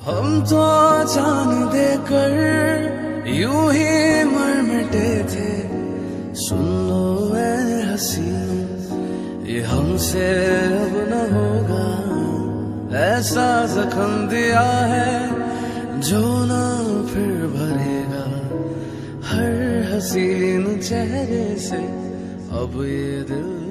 हम तो जान देकर यूं ही मर मिटे थे। सुन लो ऐ हसीनों, ये हमसे अब न होगा। ऐसा जख्म दिया है जो ना फिर भरेगा। हर हसीन चेहरे से अब ये दिल